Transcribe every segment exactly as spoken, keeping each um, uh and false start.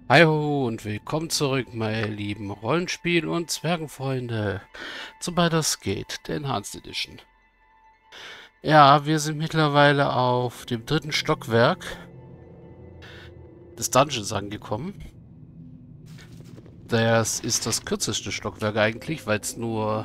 Hi ho und willkommen zurück, meine lieben Rollenspiel- und Zwergenfreunde, zu Baldur's Gate, der Enhanced Edition. Ja, wir sind mittlerweile auf dem dritten Stockwerk des Dungeons angekommen. Das ist das kürzeste Stockwerk eigentlich, weil es nur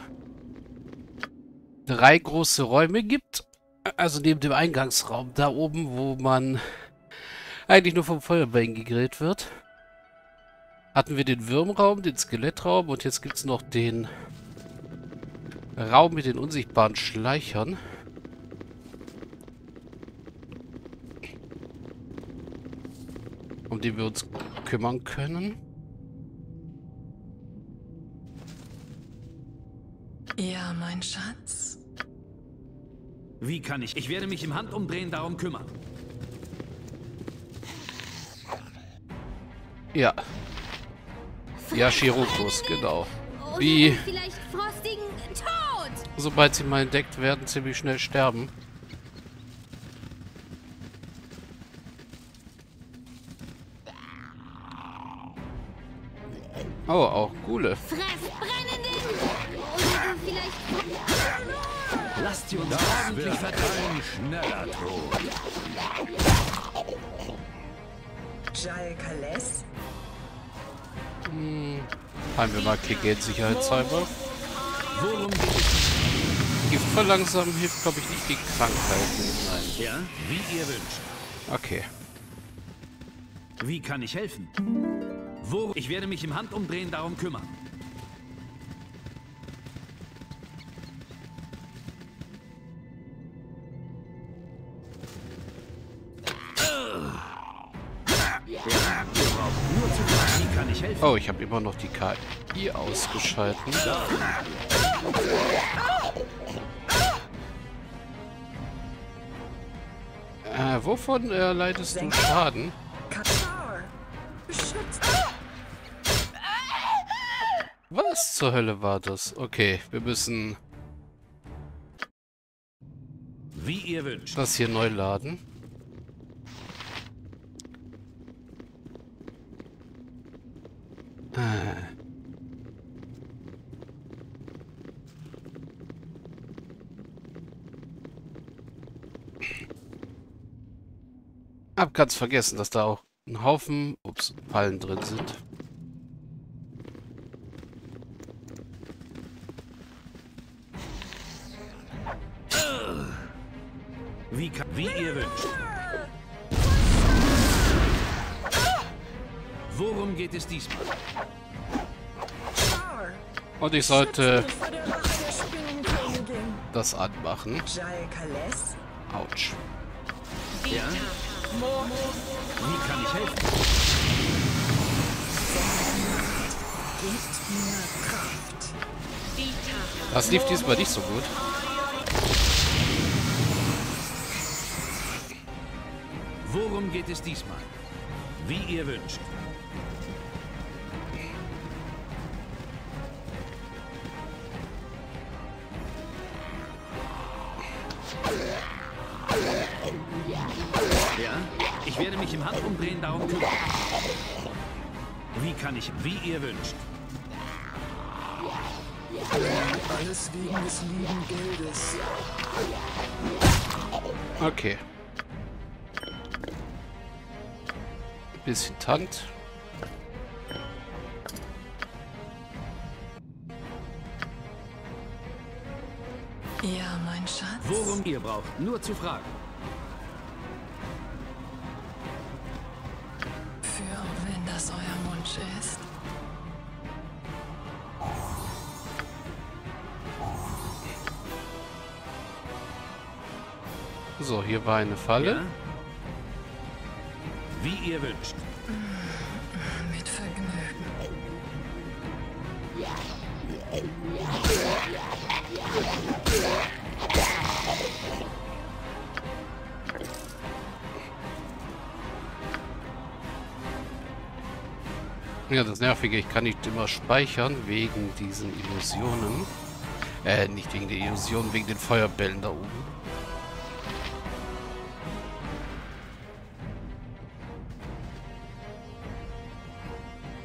drei große Räume gibt. Also neben dem Eingangsraum da oben, wo man eigentlich nur vom Feuerbein gegrillt wird. Hatten wir den Würmraum, den Skelettraum und jetzt gibt es noch den Raum mit den unsichtbaren Schleichern. Um den wir uns kümmern können. Ja, mein Schatz. Wie kann ich? Ich werde mich im Handumdrehen darum kümmern. Ja. Ja, Shirokus, genau. Wie, Vielleicht frostigen Tod. sobald sie mal entdeckt werden, ziemlich schnell sterben. Oh, auch Gule. Fress brennenden. Oder vielleicht. Lasst sie uns ordentlich verteilen. Schneller Tod. Jal Kales? Hm. Haben wir mal Kegel sicherheitshalber. Worum geht es? Gift verlangsamen hilft, glaube ich, nicht gegen Krankheiten. Nein. Ja, wie ihr wünscht. Okay. Wie kann ich helfen? Wo? Ich werde mich im Handumdrehen darum kümmern. Ja, wir brauchen nur zu fragen. Wie kann ich helfen? Oh, ich habe immer noch die K I ausgeschalten. Äh, wovon erleidest du Schaden? Katar! Beschützt! Was zur Hölle war das? Okay, wir müssen Wie ihr wünscht. das hier neu laden. Äh. Hab ganz vergessen, dass da auch ein Haufen, ups, Fallen drin sind. Wie, kann, wie ihr wünscht. Worum geht es diesmal? Char! Und ich sollte Vor der Rache der Spinnenkönigin! das anmachen. Jal Kales? Autsch. Ja? Wie kann ich helfen? Gebt mir Kraft! Das lief diesmal nicht so gut. Worum geht es diesmal? Wie ihr wünscht. Ja, ich werde mich im Handumdrehen darum kümmern. Wie kann ich, wie ihr wünscht. Alles wegen des lieben Geldes. Okay. Bisschen Tant. Ja, mein Schatz. Worum ihr braucht, nur zu fragen. Für wenn das euer Wunsch ist. So, hier war eine Falle. Ja? Wie ihr wünscht. Mit Vergnügen. Ja, das Nervige, ich kann nicht immer speichern wegen diesen Illusionen. Äh, nicht wegen der Illusionen, wegen den Feuerbällen da oben.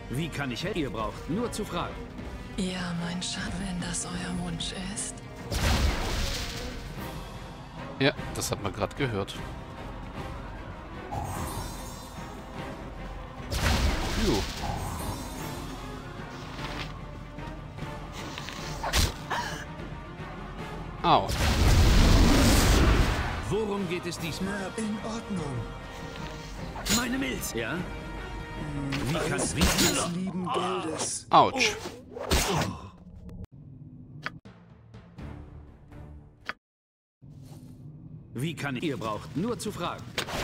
Wie kann ich helfen? Ihr braucht nur zu fragen. Ja, mein Schatz, wenn das euer Wunsch ist. Ja, das hat man gerade gehört. Jo. Au. Worum geht es diesmal? Na, in Ordnung. Meine Milz. Ja? Wie kann Alles wie wegen des lieben Geldes. Autsch. Wie kann ich? Ihr braucht nur zu fragen.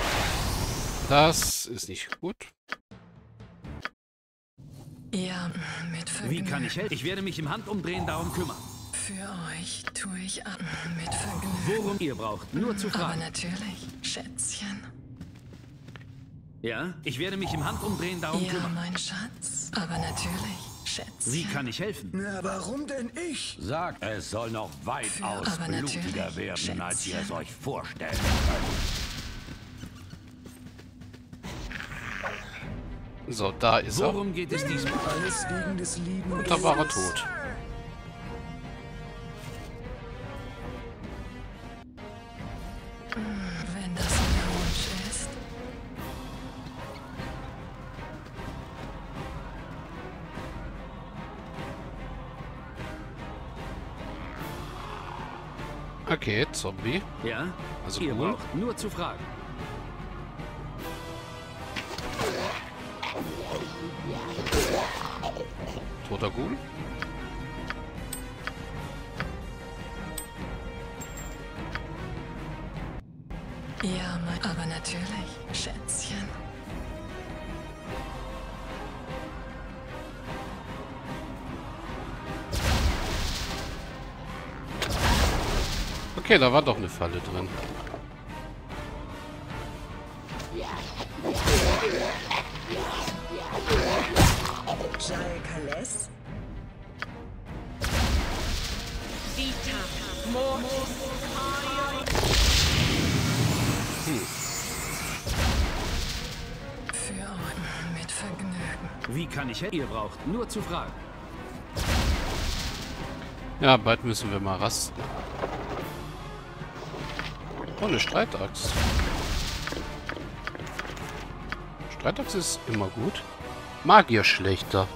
Das ist nicht gut. Ja, mit Vergnügen. Wie kann ich helfen? Ich werde mich im Handumdrehen darum kümmern. Für euch tue ich an. Mit Vergnügen. Worum? Ihr braucht nur zu Aber fragen. natürlich, Schätzchen. Ja? Ich werde mich im Handumdrehen darum Ja, kümmern. mein Schatz. Aber natürlich, Schätzchen. Wie kann ich helfen? Na, warum denn ich? Sagt, es soll noch weitaus Aber blutiger natürlich, werden, als ihr es Schätzchen. euch vorstellen könnt. So, da ist er. Worum geht es diesmal? Alles wegen des lieben Und Geldes. da war er tot. Wenn das euer Wunsch ist. Okay, Zombie. Ja? Also Ihr cool. braucht nur zu fragen. Toter Ghoul. Ja, mein. Aber natürlich, Schätzchen. Okay, da war doch eine Falle drin. Jal Kales? Für euch. Mit Vergnügen. Wie kann ich helfen? Ihr braucht nur zu fragen. Ja, bald müssen wir mal rasten. Oh, eine Streitaxt. Streitaxt ist immer gut. Magier schlechter.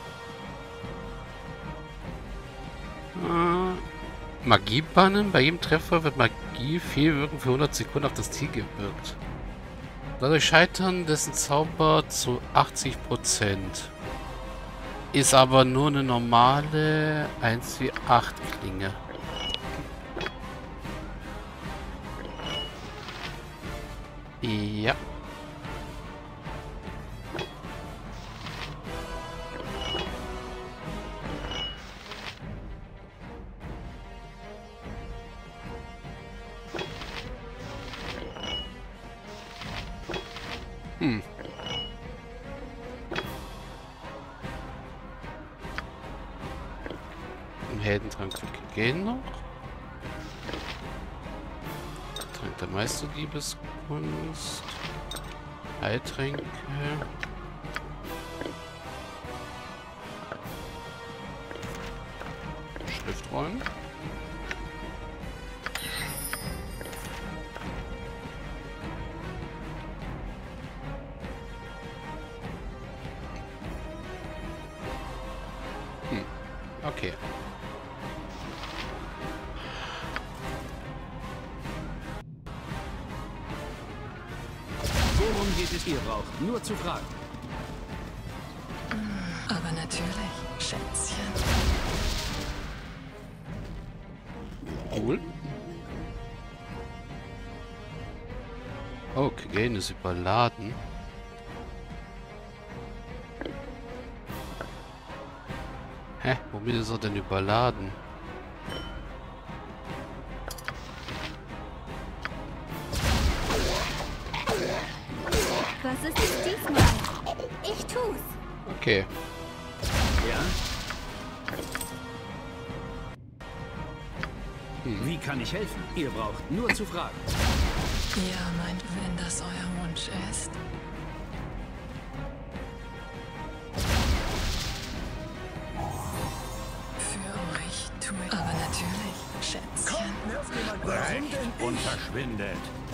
Äh, Magie bannen. Bei jedem Treffer wird Magie fehlwirken für hundert Sekunden auf das Ziel gewirkt. Dadurch scheitern dessen Zauber zu achtzig Prozent. Ist aber nur eine normale eins wie acht Klinge. Ja. Hm. Ein Heldentrank gehen noch. Trank der Meisterliebeskunst. Heiltränke. Schriftrollen. Hm. Okay. Worum geht es? Ihr braucht nur zu fragen. Aber natürlich, Schätzchen. Cool. Oh, Kagain ist überladen. Hä? Womit ist er denn überladen? Was ist es diesmal? Ich tu's. Okay. Ja? Hm. Wie kann ich helfen? Ihr braucht nur zu fragen. Ja, mein, wenn das euer Wunsch ist. Brecht und verschwindet.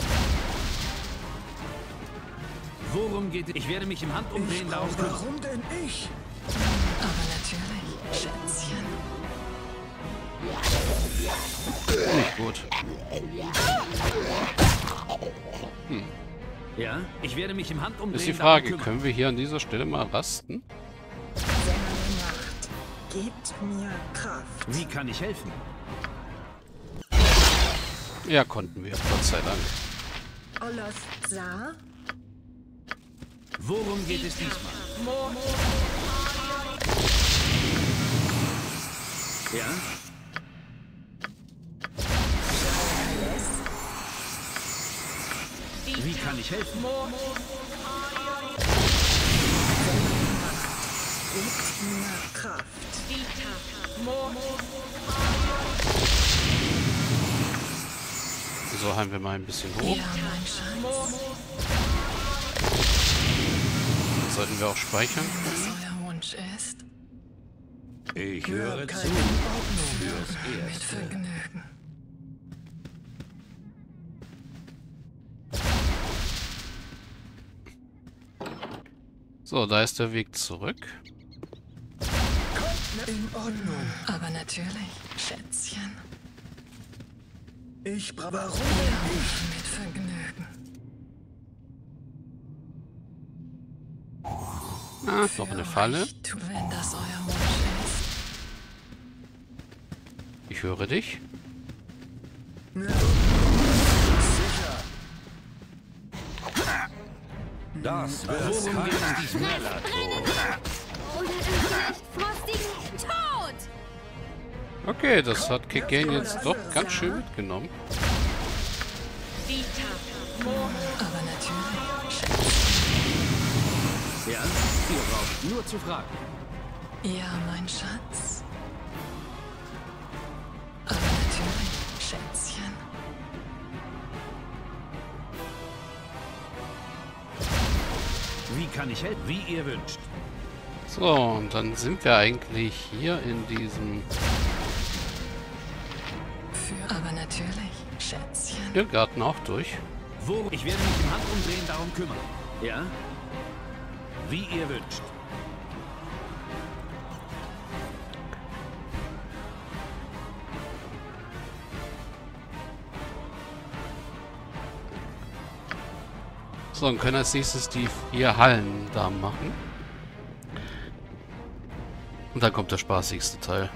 Worum geht es? Ich werde mich im Handumdrehen darum kümmern. Warum denn ich? Aber natürlich, Schätzchen. Nicht gut. Ja? Ich werde mich im Handumdrehen Ist die darum Frage, kümmern. können wir hier an dieser Stelle mal rasten? Seine Macht gibt mir Kraft. Wie kann ich helfen? Ja, konnten wir, Gott sei Dank. Olos sah, Worum geht es diesmal? Ja? Wie kann ich helfen? gibt mir Kraft. So, haben wir mal ein bisschen hoch. Ja, mein Schatz. Sollten wir auch speichern. Wenn das euer Wunsch ist, Ich höre zu. Fürs mit Erste. Vergnügen. So, da ist der Weg zurück. In Ordnung. Aber natürlich, Schätzchen. Ich brauche... Warum Ja, denn ich? mit Vergnügen. Ah, noch eine Falle. Euch, tu, wenn das euer Wunsch ist. Ich höre dich. Das wird Worum geht es keiner diesmal? schneller tun. Oder im vielleicht frostigen Tod! Okay, das hat Kikane jetzt doch ganz schön mitgenommen. Aber natürlich, Schätzchen. Ja? Ihr braucht nur zu fragen. Ja, mein Schatz. Aber natürlich, Schätzchen. Wie kann ich helfen? Wie ihr wünscht. So, und dann sind wir eigentlich hier in diesem Für, aber natürlich, Schätzchen. Irrgarten auch durch. Wo? Ich werde mich im Handumdrehen darum kümmern. Ja? Wie ihr wünscht. So, und können als nächstes die vier Hallen da machen. Und dann kommt der spaßigste Teil.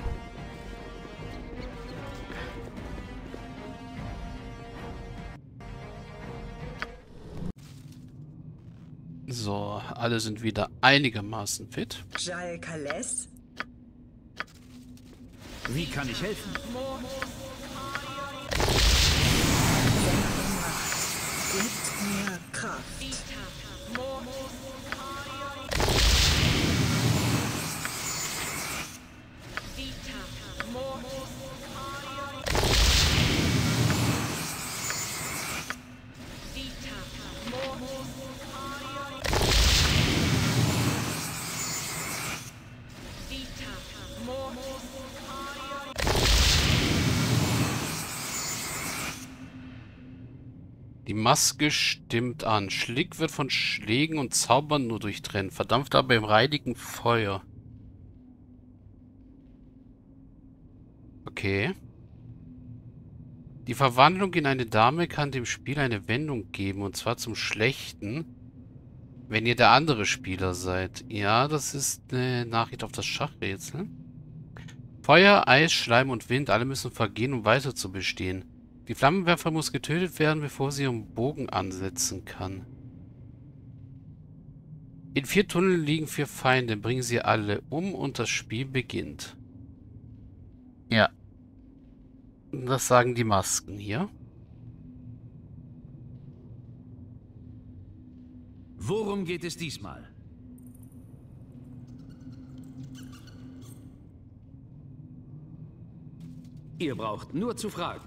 So, alle sind wieder einigermaßen fit. Jal Kales, Wie kann ich helfen? gibt mir Kraft. Die Maske stimmt an. Schlick wird von Schlägen und Zaubern nur durchtrennt, verdampft aber im reidigen Feuer. Okay. Die Verwandlung in eine Dame kann dem Spiel eine Wendung geben, und zwar zum Schlechten, wenn ihr der andere Spieler seid. Ja, das ist eine Nachricht auf das Schachrätsel. Feuer, Eis, Schleim und Wind, alle müssen vergehen, um weiter zu bestehen. Die Flammenwerfer muss getötet werden, bevor sie ihren Bogen ansetzen kann. In vier Tunneln liegen vier Feinde. Bringen sie alle um und das Spiel beginnt. Ja. Das sagen die Masken hier. Worum geht es diesmal? Ihr braucht nur zu fragen.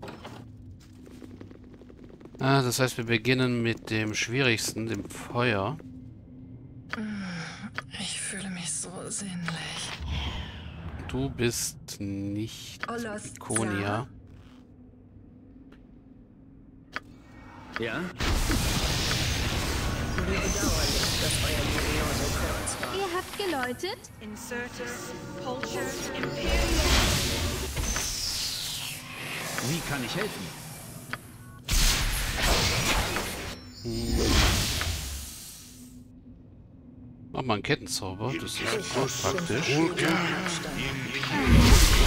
Ah, das heißt, wir beginnen mit dem schwierigsten, dem Feuer. Ich fühle mich so sinnlich. Du bist nicht Olos Ikonia. Ja? Wie bedauerlich, dass euer Jubiläum so kurz war. Ihr habt geläutet? Insertus, Pulcher, Imperium. Wie kann ich helfen? Mach mal einen Kettenzauber, das ist voll praktisch. Stein.